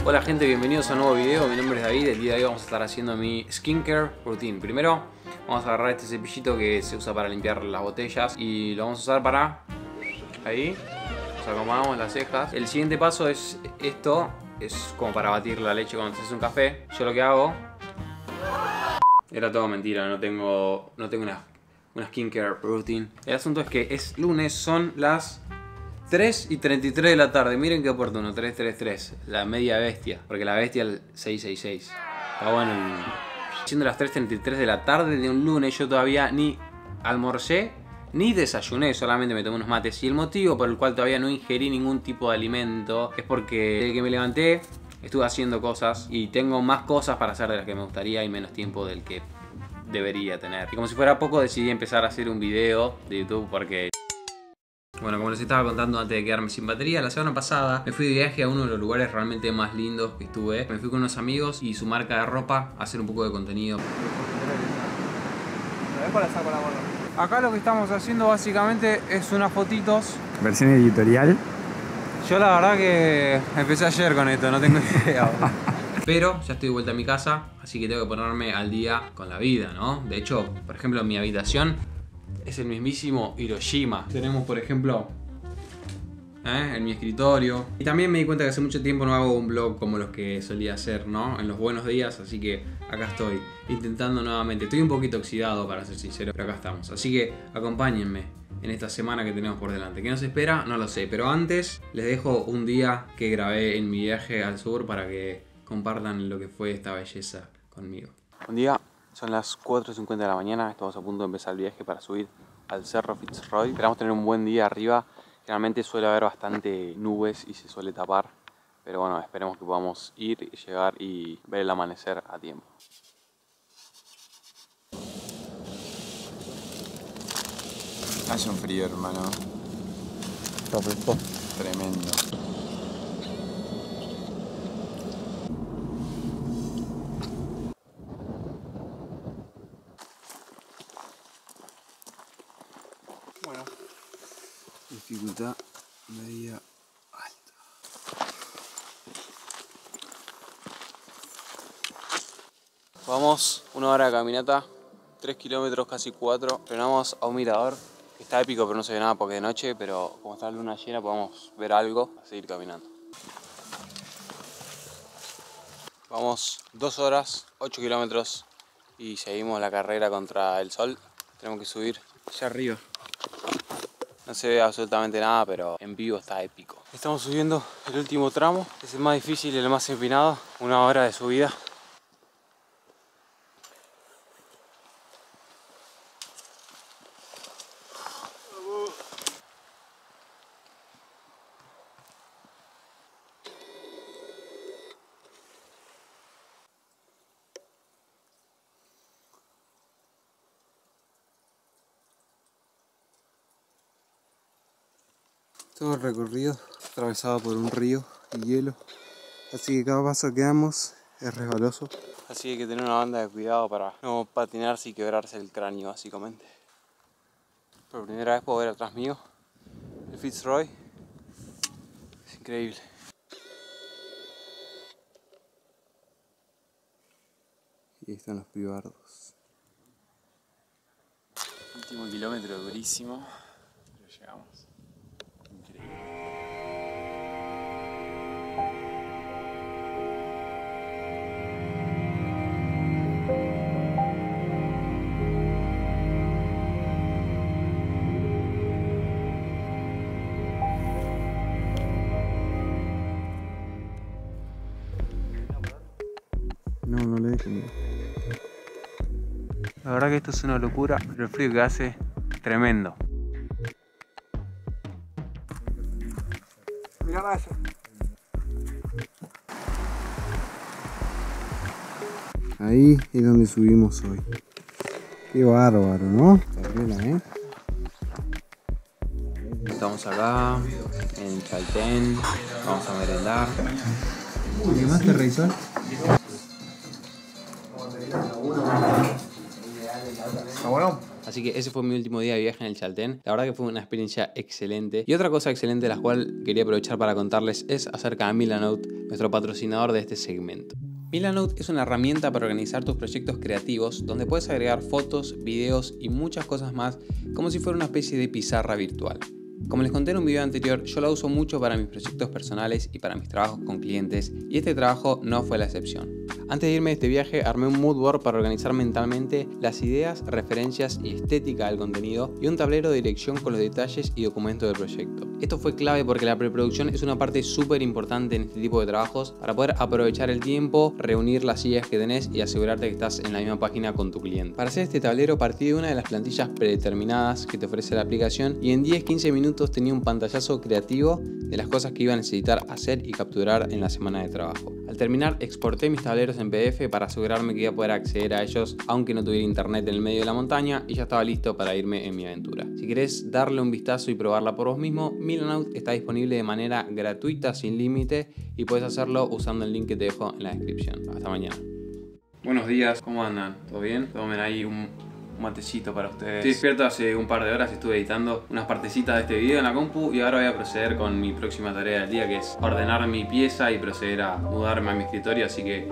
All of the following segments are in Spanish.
Hola gente, bienvenidos a un nuevo video. Mi nombre es David. El día de hoy vamos a estar haciendo mi skincare routine. Primero vamos a agarrar este cepillito que se usa para limpiar las botellas y lo vamos a usar para... ahí nos acomodamos las cejas. El siguiente paso es esto. Es como para batir la leche cuando se hace un café. Yo lo que hago... Era todo mentira, no tengo una skincare routine. El asunto es que es lunes, son las 3:33 de la tarde. Miren qué oportuno, 3:33. La media bestia, porque la bestia el 666. Está bueno. Siendo las 3:33 de la tarde de un lunes, yo todavía ni almorcé ni desayuné, solamente me tomé unos mates. Y el motivo por el cual todavía no ingerí ningún tipo de alimento es porque desde que me levanté estuve haciendo cosas y tengo más cosas para hacer de las que me gustaría y menos tiempo del que debería tener. Y como si fuera poco, decidí empezar a hacer un video de YouTube porque... Bueno, como les estaba contando antes de quedarme sin batería, la semana pasada me fui de viaje a uno de los lugares realmente más lindos que estuve. Me fui con unos amigos y su marca de ropa a hacer un poco de contenido. Acá lo que estamos haciendo básicamente es unas fotitos. Versión editorial. Yo la verdad que empecé ayer con esto, no tengo idea. Pero ya estoy de vuelta a mi casa, así que tengo que ponerme al día con la vida, ¿no? De hecho, por ejemplo, en mi habitación es el mismísimo Hiroshima. Tenemos, por ejemplo, en mi escritorio. Y también me di cuenta que hace mucho tiempo no hago un vlog como los que solía hacer, ¿no? En los buenos días, así que acá estoy intentando nuevamente. Estoy un poquito oxidado, para ser sincero, pero acá estamos. Así que acompáñenme en esta semana que tenemos por delante. ¿Qué nos espera? No lo sé, pero antes les dejo un día que grabé en mi viaje al sur para que compartan lo que fue esta belleza conmigo. Buen día. Son las 4:50 de la mañana, estamos a punto de empezar el viaje para subir al Cerro Fitzroy. Esperamos tener un buen día arriba. Generalmente suele haber bastante nubes y se suele tapar, pero bueno, esperemos que podamos ir, llegar y ver el amanecer a tiempo. Hace un frío, hermano. Tremendo. Bueno, dificultad media alta. Vamos, 1 hora de caminata, 3 kilómetros, casi 4. Frenamos a un mirador que está épico, pero no se ve nada porque es de noche. Pero como está la luna llena, podemos ver algo a seguir caminando. Vamos 2 horas, 8 kilómetros y seguimos la carrera contra el sol. Tenemos que subir allá arriba. No se ve absolutamente nada, pero en vivo está épico. Estamos subiendo el último tramo, es el más difícil y el más empinado. 1 hora de subida. Todo el recorrido atravesado por un río y hielo, así que cada paso que damos es resbaloso. Así que hay que tener una banda de cuidado para no patinarse y quebrarse el cráneo básicamente. Por primera vez puedo ver atrás mío el Fitzroy. Es increíble. Y ahí están los pibardos. Último kilómetro durísimo, pero llegamos. No le dejo miedo. La verdad que esto es una locura, pero el frío que hace, tremendo. Mirá vaya. Ahí es donde subimos hoy. Qué bárbaro, ¿no? Terrible, Estamos acá, en Chaltén, vamos a merendar. ¿Qué más te revisó? ¿Está bueno? Así que ese fue mi último día de viaje en el Chaltén. La verdad que fue una experiencia excelente. Y otra cosa excelente de la cual quería aprovechar para contarles es acerca de Milanote, nuestro patrocinador de este segmento. Milanote es una herramienta para organizar tus proyectos creativos donde puedes agregar fotos, videos y muchas cosas más como si fuera una especie de pizarra virtual. Como les conté en un video anterior, yo la uso mucho para mis proyectos personales y para mis trabajos con clientes, y este trabajo no fue la excepción. Antes de irme de este viaje, armé un mood board para organizar mentalmente las ideas, referencias y estética del contenido, y un tablero de dirección con los detalles y documentos del proyecto. Esto fue clave porque la preproducción es una parte súper importante en este tipo de trabajos para poder aprovechar el tiempo, reunir las ideas que tenés y asegurarte que estás en la misma página con tu cliente. Para hacer este tablero partí de una de las plantillas predeterminadas que te ofrece la aplicación, y en 10-15 minutos tenía un pantallazo creativo de las cosas que iba a necesitar hacer y capturar en la semana de trabajo. Al terminar, exporté mis tableros en PDF para asegurarme que iba a poder acceder a ellos aunque no tuviera internet en el medio de la montaña, y ya estaba listo para irme en mi aventura. Si querés darle un vistazo y probarla por vos mismo, Milanote está disponible de manera gratuita, sin límite, y puedes hacerlo usando el link que te dejo en la descripción. Hasta mañana. Buenos días, ¿cómo andan? ¿Todo bien? Tomen ahí un matecito para ustedes. Estoy despierto hace un par de horas, estuve editando unas partecitas de este video en la compu y ahora voy a proceder con mi próxima tarea del día, que es ordenar mi pieza y proceder a mudarme a mi escritorio, así que...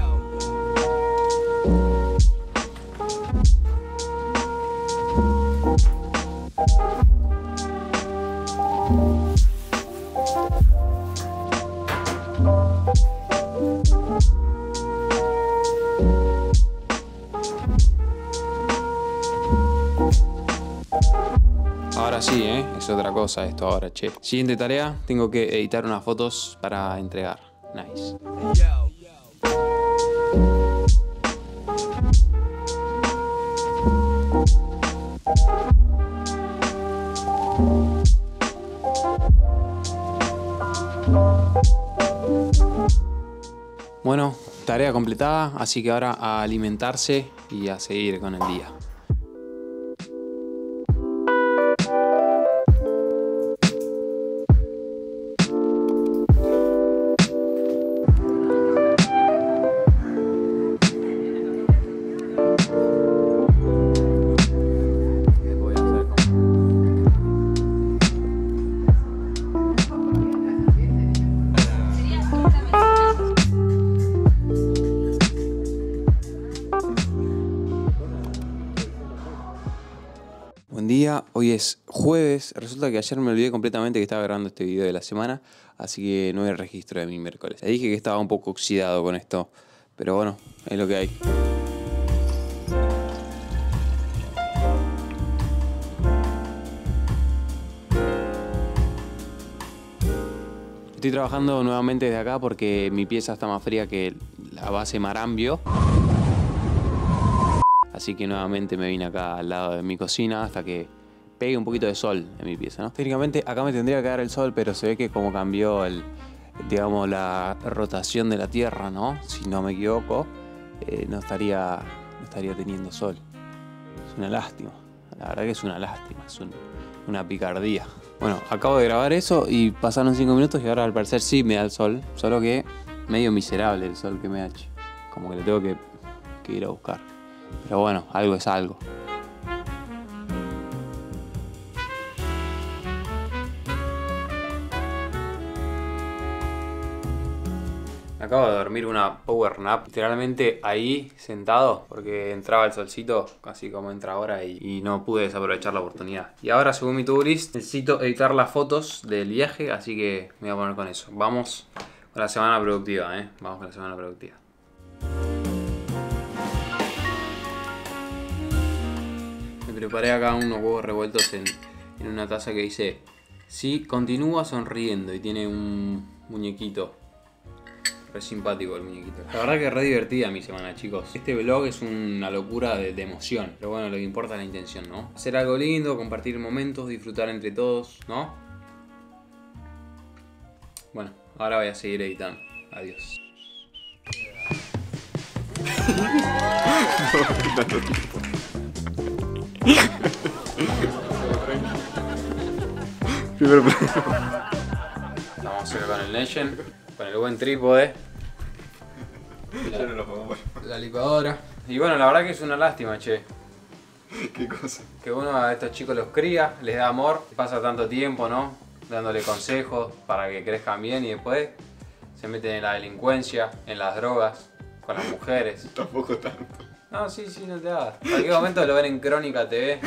Ahora sí, es otra cosa esto ahora, che. Siguiente tarea, tengo que editar unas fotos para entregar. Nice. Bueno, tarea completada, así que ahora a alimentarse y a seguir con el día. Buen día, hoy es jueves. Resulta que ayer me olvidé completamente que estaba grabando este video de la semana, así que no hay registro de mi miércoles. Le dije que estaba un poco oxidado con esto, pero bueno, es lo que hay. Estoy trabajando nuevamente desde acá porque mi pieza está más fría que la base Marambio. Así que nuevamente me vine acá al lado de mi cocina hasta que pegue un poquito de sol en mi pieza, ¿no? Técnicamente acá me tendría que dar el sol, pero se ve que como cambió digamos, la rotación de la Tierra, ¿no? Si no me equivoco, no estaría teniendo sol. Es una lástima, la verdad que es una lástima, es una picardía. Bueno, acabo de grabar eso y pasaron 5 minutos y ahora al parecer sí me da el sol, solo que medio miserable el sol que me da, como que le tengo que ir a buscar. Pero bueno, algo es algo. Acabo de dormir una power nap, literalmente ahí sentado, porque entraba el solcito, casi como entra ahora, y no pude desaprovechar la oportunidad. Y ahora, según mi to-do list, necesito editar las fotos del viaje, así que me voy a poner con eso. Vamos con la semana productiva, Vamos con la semana productiva. Me preparé acá unos huevos revueltos en una taza que dice: "Sí, continúa sonriendo", y tiene un muñequito. Re simpático el muñequito. La verdad que es re divertida mi semana, chicos. Este vlog es una locura de emoción. Pero bueno, lo que importa es la intención, ¿no? Hacer algo lindo, compartir momentos, disfrutar entre todos, ¿no? Bueno, ahora voy a seguir editando. Adiós. Estamos acá con el Legend, con el buen trípode, la licuadora. Y bueno, la verdad que es una lástima, che. ¿Qué cosa? Que uno a estos chicos los cría, les da amor, pasa tanto tiempo, ¿no? Dándole consejos para que crezcan bien y después se meten en la delincuencia, en las drogas, con las mujeres. Tampoco tanto. No, sí, no te hagas. En cualquier momento lo ven en Crónica TV.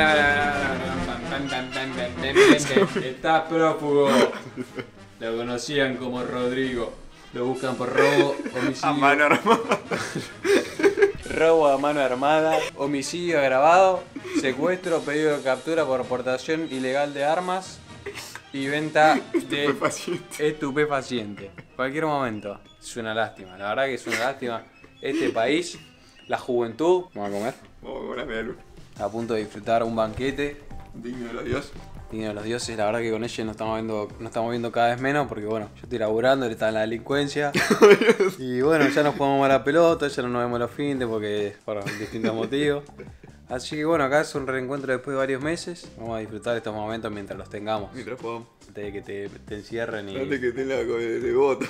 Está prófugo. Lo conocían como Rodrigo. Lo buscan por robo, homicidio. A mano armada. Robo a mano armada, homicidio agravado, secuestro, pedido de captura por portación ilegal de armas y venta de estupefaciente. Cualquier momento. Es una lástima, la verdad que es una lástima. Este país, la juventud, vamos a comer, Vamos con una media luz. a punto de disfrutar un banquete Digno de los dioses. digno de los dioses. La verdad que con ellos nos estamos viendo cada vez menos porque bueno, yo estoy laburando, él está en la delincuencia. Y bueno, ya nos jugamos a la pelota, ya no nos vemos los fines porque por distintos motivos. Así que bueno, acá es un reencuentro después de varios meses. Vamos a disfrutar estos momentos mientras los tengamos. Mientras podamos. Antes de que te encierren y... Antes que te la de bota.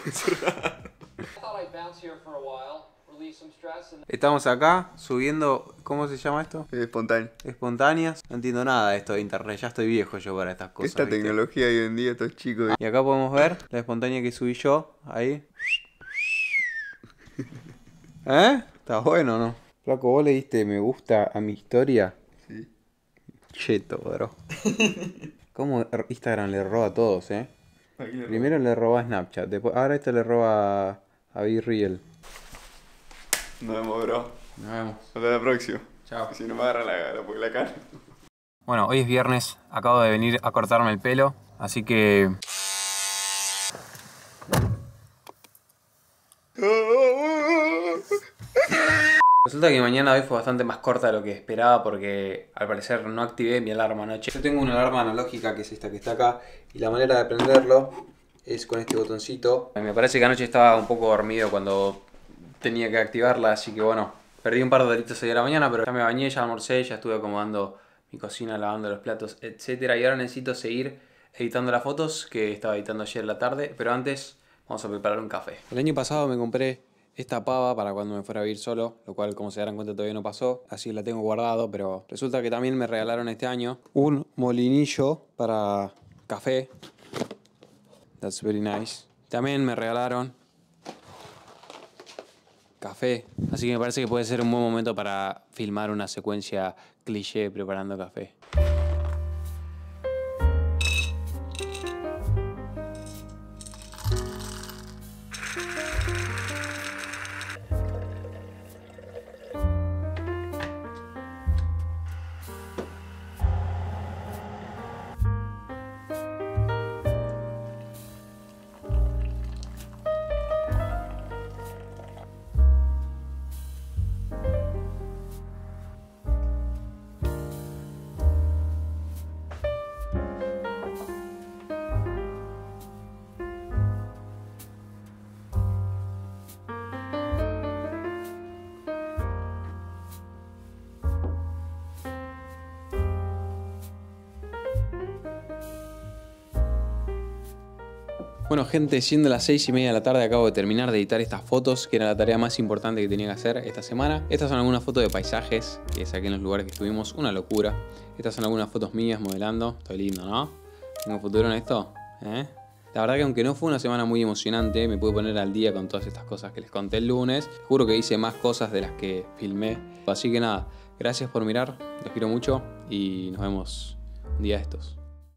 Estamos acá subiendo, ¿cómo se llama esto? Espontáneo. Espontáneas. No entiendo nada de esto de internet, ya estoy viejo yo para estas cosas. Esta ¿viste? tecnología hoy en día, estos chicos. Y acá podemos ver la espontánea que subí yo, ahí. ¿Eh? Está bueno, ¿no? Flaco, ¿vos le diste me gusta a mi historia? Sí. Cheto, bro. ¿Cómo Instagram le roba a todos, eh? ¿A quién le Primero le roba a Snapchat, después, ahora esto le roba a BeReal. Nos vemos, bro. Nos vemos. Hasta la próxima. Chao. Si no me agarra la cara. Bueno, hoy es viernes, acabo de venir a cortarme el pelo, así que... Resulta que mi mañana hoy fue bastante más corta de lo que esperaba porque al parecer no activé mi alarma anoche. Yo tengo una alarma analógica que es esta que está acá y la manera de prenderlo es con este botoncito. Me parece que anoche estaba un poco dormido cuando tenía que activarla, así que bueno, perdí un par de horitas hoy a la mañana, pero ya me bañé, ya almorcé, ya estuve acomodando mi cocina, lavando los platos, etcétera. Y ahora necesito seguir editando las fotos que estaba editando ayer en la tarde, pero antes vamos a preparar un café. El año pasado me compré esta pava para cuando me fuera a vivir solo, lo cual, como se darán cuenta, todavía no pasó, así la tengo guardado, pero resulta que también me regalaron este año un molinillo para café. That's very nice. También me regalaron café, así que me parece que puede ser un buen momento para filmar una secuencia cliché preparando café. Bueno gente, siendo las 6:30 de la tarde acabo de terminar de editar estas fotos, que era la tarea más importante que tenía que hacer esta semana. Estas son algunas fotos de paisajes que saqué en los lugares que estuvimos, una locura. Estas son algunas fotos mías modelando, estoy lindo, ¿no? ¿Tengo futuro en esto? ¿Eh? La verdad que aunque no fue una semana muy emocionante, me pude poner al día con todas estas cosas que les conté el lunes. Juro que hice más cosas de las que filmé. Así que nada, gracias por mirar, los quiero mucho y nos vemos un día de estos.